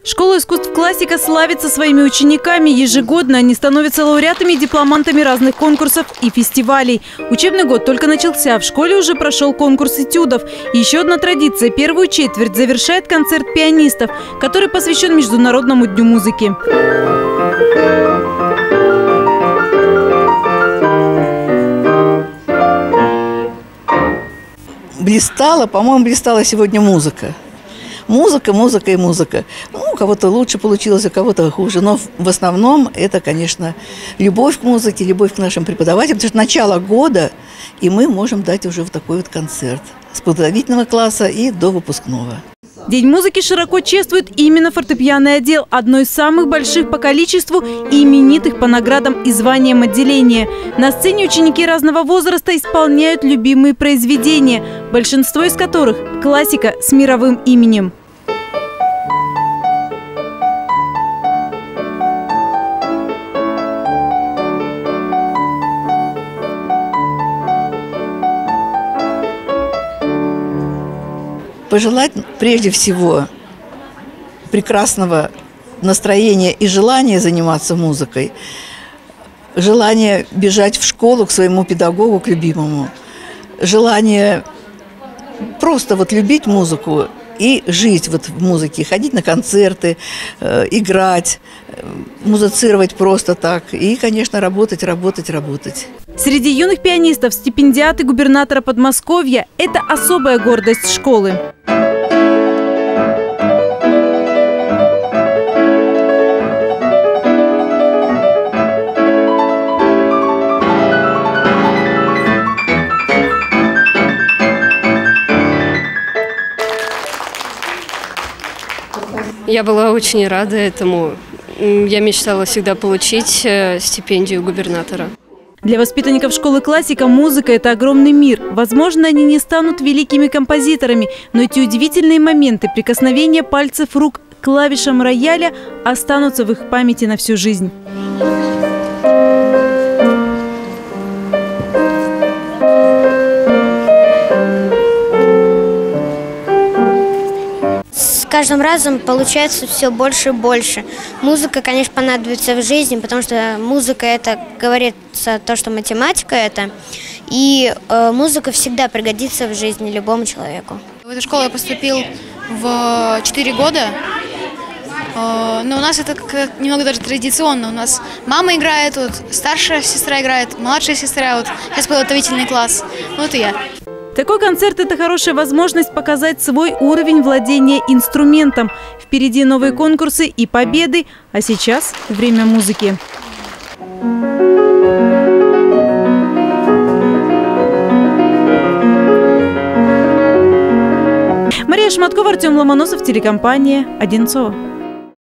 Школа искусств «Классика» славится своими учениками. Ежегодно они становятся лауреатами и дипломантами разных конкурсов и фестивалей. Учебный год только начался. В школе уже прошел конкурс этюдов. И еще одна традиция. Первую четверть завершает концерт пианистов, который посвящен Международному дню музыки. Блистала, по-моему, блистала сегодня музыка. Музыка, музыка и музыка. Ну, у кого-то лучше получилось, у кого-то хуже. Но в основном это, конечно, любовь к музыке, любовь к нашим преподавателям. Потому что начало года, и мы можем дать уже вот такой вот концерт. С подготовительного класса и до выпускного. День музыки широко чествует именно фортепианный отдел, одно из самых больших по количеству и именитых по наградам и званиям отделения. На сцене ученики разного возраста исполняют любимые произведения, большинство из которых – классика с мировым именем. Пожелать прежде всего прекрасного настроения и желания заниматься музыкой, желание бежать в школу к своему педагогу, к любимому, желание просто вот любить музыку и жить вот в музыке, ходить на концерты, играть, музицировать просто так и, конечно, работать. Среди юных пианистов стипендиаты губернатора Подмосковья – это особая гордость школы. Я была очень рада этому. Я мечтала всегда получить стипендию губернатора. Для воспитанников школы «Классика» музыка – это огромный мир. Возможно, они не станут великими композиторами, но эти удивительные моменты прикосновения пальцев рук к клавишам рояля останутся в их памяти на всю жизнь. С каждым разом получается все больше и больше. Музыка, конечно, понадобится в жизни, потому что музыка – это, говорится, то, что математика – это. И музыка всегда пригодится в жизни любому человеку. В эту школу я поступил в 4 года. Но у нас это немного даже традиционно. У нас мама играет, вот, старшая сестра играет, младшая сестра, вот, сейчас подготовительный класс. Вот и я. Такой концерт – это хорошая возможность показать свой уровень владения инструментом. Впереди новые конкурсы и победы, а сейчас время музыки. Мария Шматкова, Артем Ломоносов, телекомпания «Одинцово».